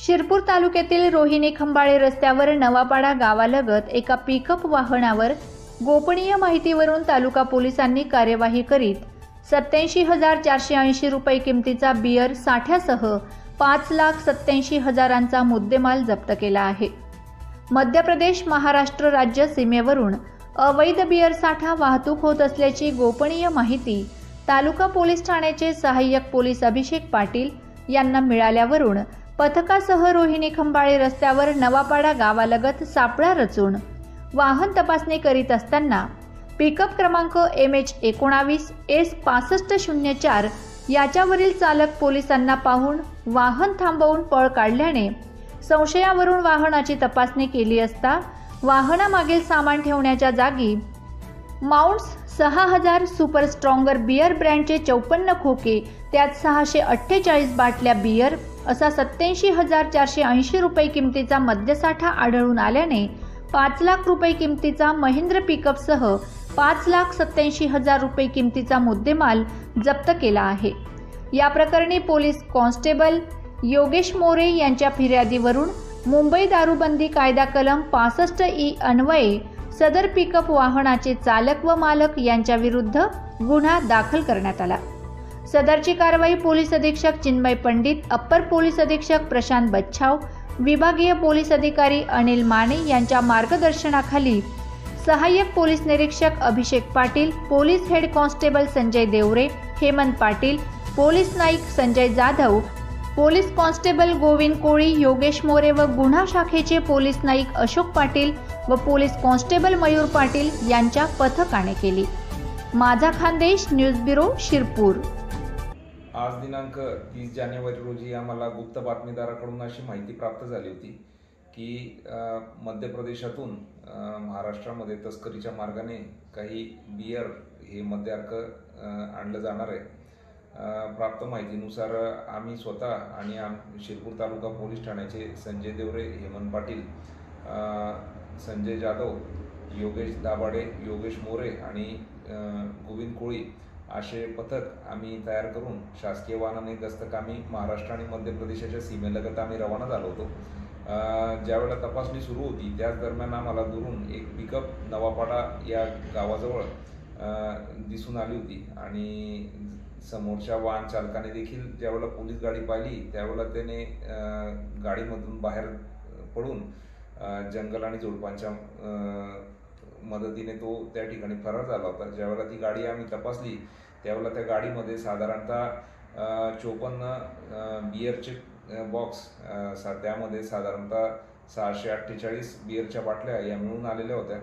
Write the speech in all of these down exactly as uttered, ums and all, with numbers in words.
शिरपूर तालुक्यातील रोहिणी खंबाळे रस्त्यावर नवापाडा गावालगत एका पिकअप वाहनावर गोपनीय माहितीवरून तालुका पोलिसांनी कार्यवाही करीत सत्याऐंशी हजार चारशे ऐंशी रुपये किमतीचा बियर साठ्यासह पाच लाख सत्याऐंशी हजारांचा मुद्देमाल जप्त केला आहे। मध्य प्रदेश महाराष्ट्र राज्य सीमेवरून अवैध बियर साठा वाहतूक होत असल्याची गोपनीय माहिती तालुका पोलीस ठाण्याचे सहाय्यक पोलीस अभिषेक पाटील यांना मिळाल्यावरून पथकासह रोहिणी खंबाळे रस्त्यावर नवापाडा गावालगत सापळा रचून वाहन तपासणी करीत असताना पिकअप क्रमांक एम एच एकोणावीस एस पासष्ट शून्य चार याच्यावरील चालक पोलिसांना पाहून वाहन थांबवून पळ काढल्याने संशयावरून वाहनाची तपासणी केली असता वाहनामागील सामान ठेवण्याच्या जागी माउंट्स सहा हजार सुपर स्ट्रॉंगर बियर ब्रँडचे चौपन्न खोके, त्यात सहाशे अठ्ठेचाळीस बाटल्या बियर असा सत्याऐंशी हजार चारशे ऐंशी रुपये किमतीचा मद्यसाठा आढळून आल्याने पाच लाख रुपये किमतीचा महिंद्र पिकअपसह पाच लाख सत्याऐंशी हजार रुपये किमतीचा मुद्देमाल जप्त केला आहे। या प्रकरणी पोलीस कॉन्स्टेबल योगेश मोरे यांच्या फिर्यादीवरून मुंबई दारूबंदी कायदा कलम पासष्ट ई अन्वये सदर पिकअप वाहनाचे चालक व मालक यांच्या विरुद्ध गुन्हा दाखल करण्यात आला। सदरची कारवाई पोलीस अधीक्षक चिन्मय पंडित, अप्पर पोलीस अधीक्षक प्रशांत बच्छाव, विभागीय पोलीस अधिकारी अनिल माने यांच्या मार्गदर्शनाखाली सहाय्यक पोलीस निरीक्षक Abhishek Patil, police head constable Sanjay Deore, Hemant Patil, police Naik Sanjay Jadhav, police constable Govind Koli, Yogesh More व गुन्हा शाखेचे पोलीस नाईक अशोक पाटील व पोलीस कॉन्स्टेबल मयूर पाटील यांच्या पथकाने केली। माझा खानदेश न्यूज ब्युरो, शिरपूर। आज दिनांक तीस जानेवारी रोजी आम्हाला गुप्त बातमीदाराकडून अशी माहिती प्राप्त झाली होती की मध्य प्रदेशातून महाराष्ट्रामध्ये तस्करीच्या मार्गाने काही बियर हे मद्यार्क आणलं जाणार आहे। प्राप्त माहितीनुसार आम्ही स्वतः आणि आम शिरपूर तालुका पोलीस ठाण्याचे संजय देवरे, हेमंत पाटील, संजय जाधव, योगेश दाभाडे, योगेश मोरे आणि गोविंद कोळी असे पथक आम्ही तयार करून शासकीय वाहनाने गस्तकामी महाराष्ट्र आणि मध्य प्रदेशाच्या सीमेलगत आम्ही रवाना झालो होतो। ज्यावेळेला तपासणी सुरू होती त्याच दरम्यान आम्हाला दुरून एक पिकअप नवापाडा या गावाजवळ दिसून आली होती आणि समोरच्या वाहन चालकाने देखील ज्यावेळेला पोलीस गाडी पाहिली त्यावेळेला त्याने गाडीमधून बाहेर पडून जंगल आणि झुडपांच्या मदतीने तो त्या ठिकाणी फरार झाला होता। ज्यावेळेला ती गाडी आम्ही तपासली त्यावेळेला त्या गाडीमध्ये साधारणतः चोपन्न बियरचे बॉक्स, त्यामध्ये साधारणतः सहाशे अठ्ठेचाळीस बियरच्या बाटल्या या मिळून आलेल्या होत्या।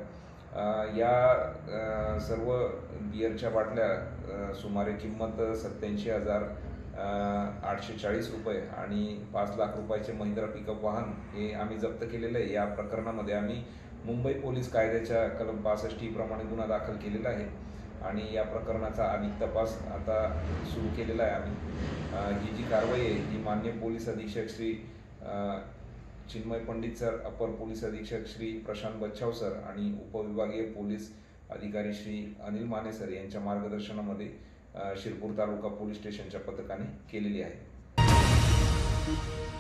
या सर्व बियरच्या बाटल्या सुमारे किंमत सत्याऐंशी हजार आठशे चाळीस रुपये आणि पाच लाख रुपयाचे महिंद्रा पिकअप वाहन हे आम्ही जप्त केलेलं आहे। या प्रकरणामध्ये आम्ही मुंबई पोलीस कायद्याच्या कलम पासष्ट ई प्रमाणे गुन्हा दाखल केलेला आहे आणि या प्रकरणाचा अधिक तपास आता सुरू केलेला आहे आम्ही। ही जी कारवाई आहे ही माननीय पोलीस अधीक्षक श्री चिन्मय पंडित सर, अपर पोलीस अधीक्षक श्री प्रशांत बच्छाव सर आणि उपविभागीय पोलीस अधिकारी श्री अनिल माने सर यांच्या मार्गदर्शनामध्ये शिरपूर तालुका पोलीस स्टेशनच्या पथकाने केलेली आहे।